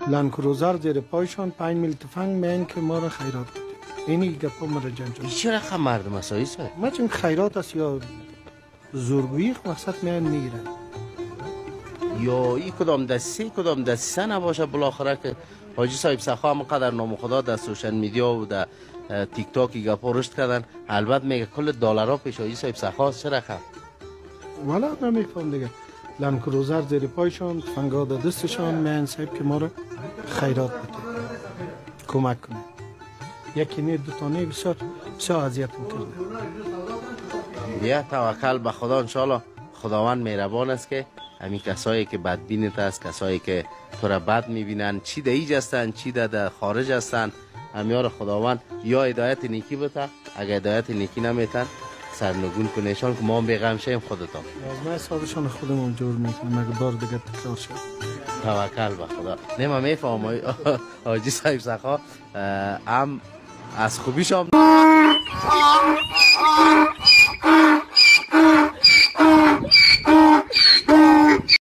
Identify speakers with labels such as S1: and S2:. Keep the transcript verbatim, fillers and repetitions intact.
S1: لانکروزر زیر پایشان پنج میل تفنگ میان که ما را خیرات بده. اینی گپا مرا جنجال.
S2: چه رقم مردم اسایی سر؟
S1: ما چون خیرات است یا زورگویی مقصد میان میگیرن.
S2: یا ای کدام دستی کدام دسته نباشه بالاخره که حاجی صاحب سخا هم قدر نام خدا در سوشل میدیا و در تیک تاک گپا رشد کردن. البته میگه کل دلارا پیش حاجی صاحب سخا چه رقم؟
S1: والا نمیفهم دیگه. لانکروزر زیر پایشان تفنگا در دستشان میان صاحب که ما را خیرات بده، کمک کنه. یکی نه دو تا نه بسیار بسیار اذیت میکنه.
S2: بیا توکل به خدا انشالله. خداوند مهربان است که همین کسایی که بدبینت است، کسایی که تو را بد میبینن، چی در ایج هستن چی در خارج هستن، همیار خداوند یا هدایت نیکی بده، اگر هدایت نیکی نمیتن سرنگون کنهشان که ما هم بیغم شیم خودتان.
S1: از ما حسابشان خودمون جور میکنیم اگه بار دیگه تکرار شد.
S2: توکل به خدا. نه من میفهم حاجی صاحب سخا هم از خوبیش هم